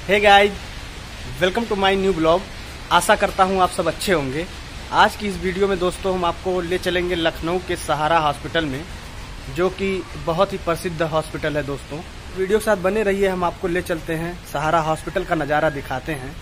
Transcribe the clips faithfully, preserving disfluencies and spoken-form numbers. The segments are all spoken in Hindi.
Hey guys, welcome to my new blog. आशा करता हूँ आप सब अच्छे होंगे। आज की इस वीडियो में दोस्तों हम आपको ले चलेंगे लखनऊ के सहारा हॉस्पिटल में, जो कि बहुत ही प्रसिद्ध हॉस्पिटल है दोस्तों। वीडियो के साथ बने रहिए, हम आपको ले चलते हैं सहारा हॉस्पिटल का नज़ारा दिखाते हैं।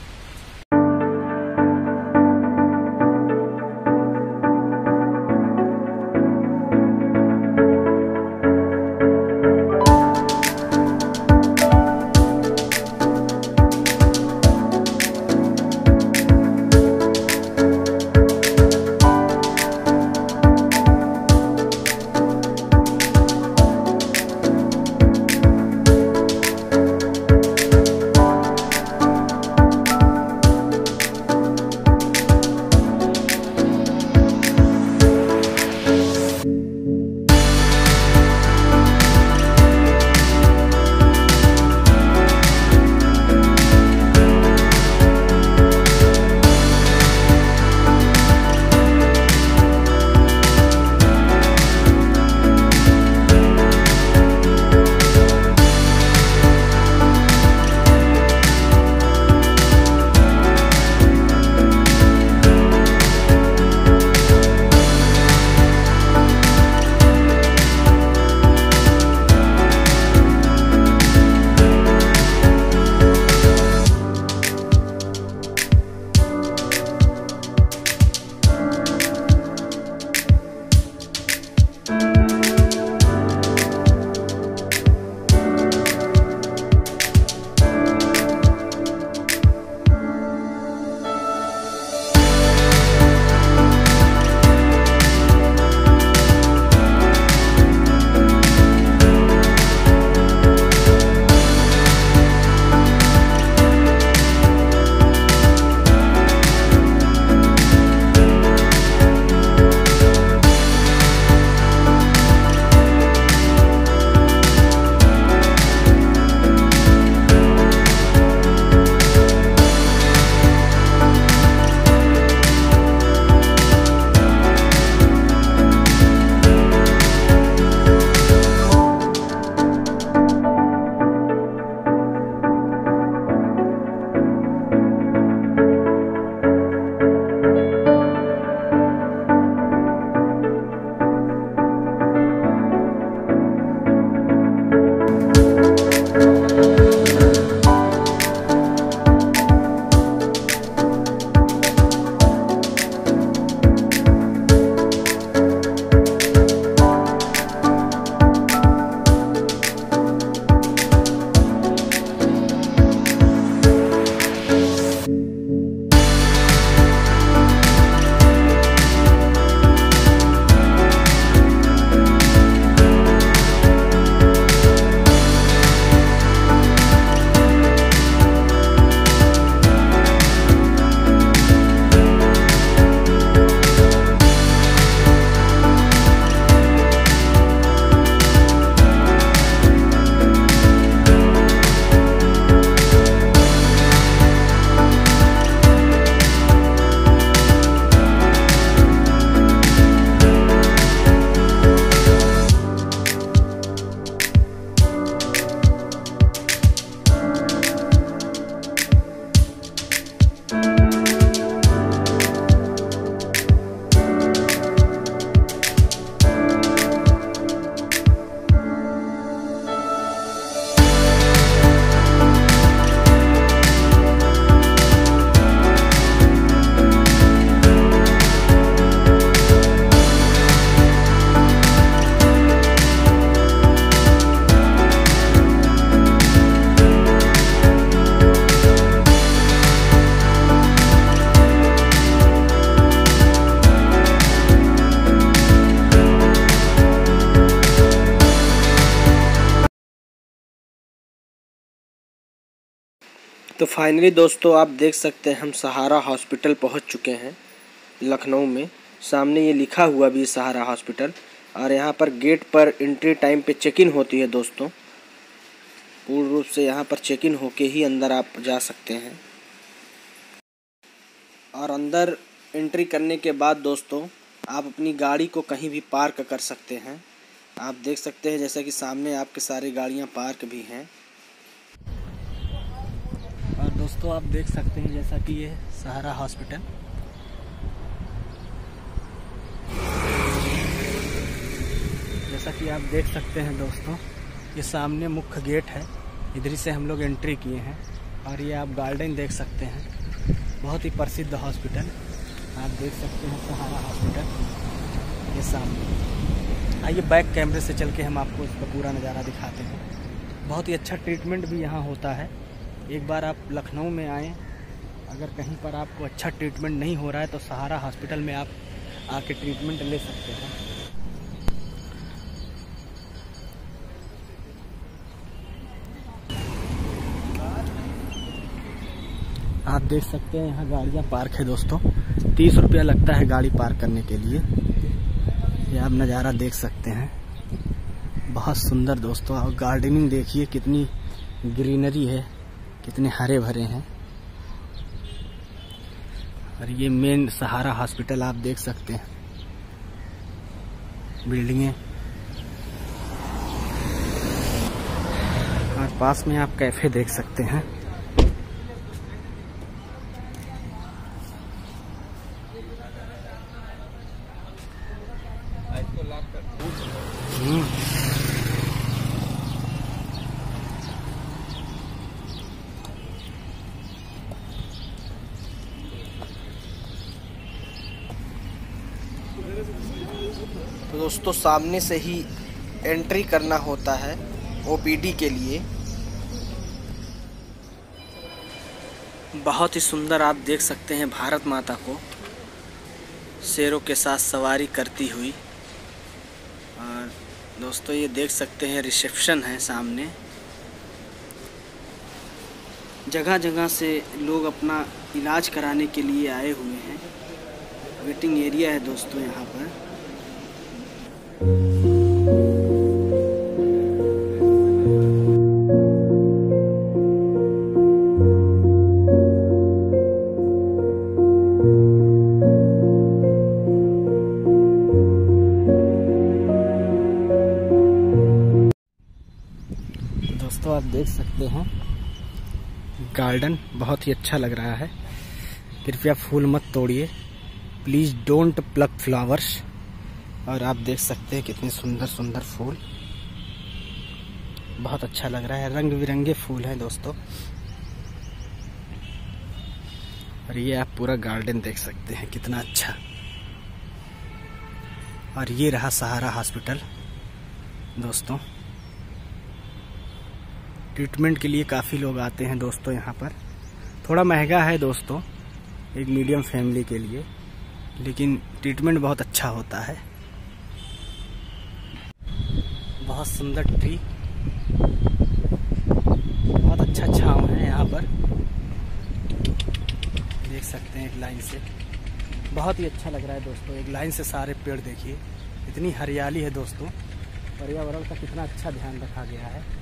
तो फाइनली दोस्तों आप देख सकते हैं हम सहारा हॉस्पिटल पहुंच चुके हैं लखनऊ में। सामने ये लिखा हुआ भी सहारा हॉस्पिटल, और यहाँ पर गेट पर एंट्री टाइम पे चेक इन होती है दोस्तों। पूर्ण रूप से यहाँ पर चेक इन होके ही अंदर आप जा सकते हैं। और अंदर एंट्री करने के बाद दोस्तों आप अपनी गाड़ी को कहीं भी पार्क कर सकते हैं। आप देख सकते हैं जैसा कि सामने आपके सारी गाड़ियाँ पार्क भी हैं। दोस्तों आप देख सकते हैं जैसा कि ये सहारा हॉस्पिटल, जैसा कि आप देख सकते हैं दोस्तों, ये सामने मुख्य गेट है, इधर से हम लोग एंट्री किए हैं और ये आप गार्डन देख सकते हैं। बहुत ही प्रसिद्ध हॉस्पिटल आप देख सकते हैं, सहारा हॉस्पिटल ये सामने। आइए बैक कैमरे से चल के हम आपको इसका पूरा नज़ारा दिखाते हैं। बहुत ही अच्छा ट्रीटमेंट भी यहाँ होता है। एक बार आप लखनऊ में आएँ, अगर कहीं पर आपको अच्छा ट्रीटमेंट नहीं हो रहा है तो सहारा हॉस्पिटल में आप आके ट्रीटमेंट ले सकते हैं। आप देख सकते हैं यहाँ गाड़ियाँ पार्क है दोस्तों, तीस रुपया लगता है गाड़ी पार्क करने के लिए। ये आप नज़ारा देख सकते हैं, बहुत सुंदर दोस्तों। और गार्डनिंग देखिए, कितनी ग्रीनरी है, कितने हरे भरे हैं। और ये मेन सहारा हॉस्पिटल आप देख सकते हैं, बिल्डिंगें, और पास में आप कैफे देख सकते हैं। तो दोस्तों सामने से ही एंट्री करना होता है ओपीडी के लिए। बहुत ही सुंदर आप देख सकते हैं भारत माता को शेरों के साथ सवारी करती हुई। और दोस्तों ये देख सकते हैं रिसेप्शन है सामने। जगह जगह से लोग अपना इलाज कराने के लिए आए हुए हैं। वेटिंग एरिया है दोस्तों यहाँ पर। दोस्तों आप देख सकते हैं गार्डन बहुत ही अच्छा लग रहा है। कृपया फूल मत तोड़िए, प्लीज़ डोंट प्लक फ्लावर्स। और आप देख सकते हैं कितने सुंदर सुंदर फूल, बहुत अच्छा लग रहा है। रंग बिरंगे फूल हैं दोस्तों। और ये आप पूरा गार्डन देख सकते हैं कितना अच्छा। और ये रहा सहारा हॉस्पिटल दोस्तों। ट्रीटमेंट के लिए काफ़ी लोग आते हैं दोस्तों यहाँ पर। थोड़ा महंगा है दोस्तों एक मीडियम फैमिली के लिए, लेकिन ट्रीटमेंट बहुत अच्छा होता है। बहुत सुंदर ट्री, बहुत अच्छा छांव है यहाँ पर, देख सकते हैं एक लाइन से। बहुत ही अच्छा लग रहा है दोस्तों, एक लाइन से सारे पेड़ देखिए, इतनी हरियाली है दोस्तों। पर्यावरण का कितना अच्छा ध्यान रखा गया है।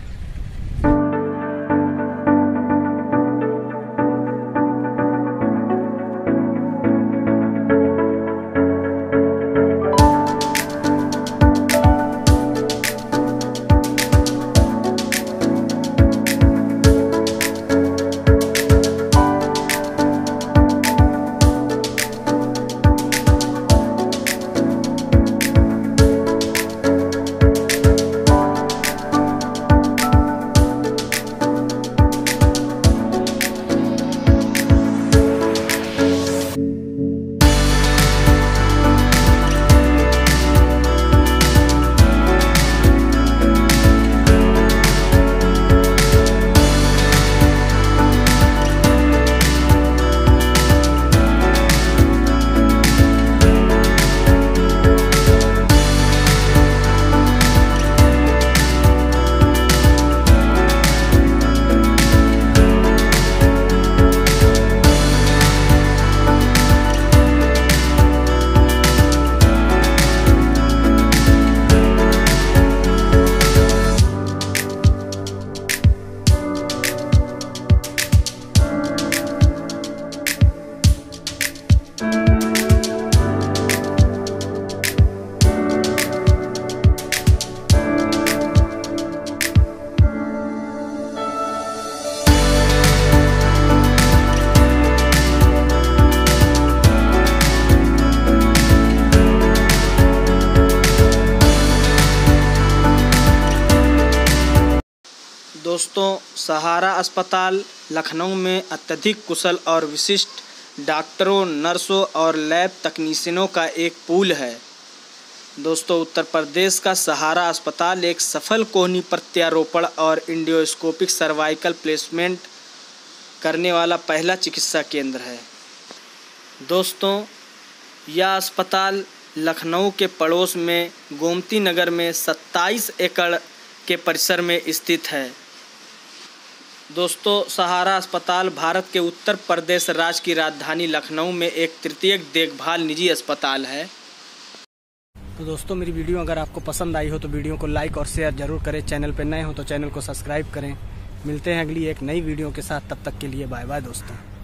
दोस्तों, सहारा अस्पताल लखनऊ में अत्यधिक कुशल और विशिष्ट डॉक्टरों, नर्सों और लैब तकनीशियनों का एक पूल है। दोस्तों, उत्तर प्रदेश का सहारा अस्पताल एक सफल कोहनी प्रत्यारोपण और एंडोस्कोपिक सर्वाइकल प्लेसमेंट करने वाला पहला चिकित्सा केंद्र है। दोस्तों, यह अस्पताल लखनऊ के पड़ोस में गोमती नगर में सत्ताईस एकड़ के परिसर में स्थित है। दोस्तों, सहारा अस्पताल भारत के उत्तर प्रदेश राज्य की राजधानी लखनऊ में एक तृतीयक देखभाल निजी अस्पताल है। तो दोस्तों, मेरी वीडियो अगर आपको पसंद आई हो तो वीडियो को लाइक और शेयर जरूर करें। चैनल पर नए हो तो चैनल को सब्सक्राइब करें। मिलते हैं अगली एक नई वीडियो के साथ, तब तक के लिए बाय बाय दोस्तों।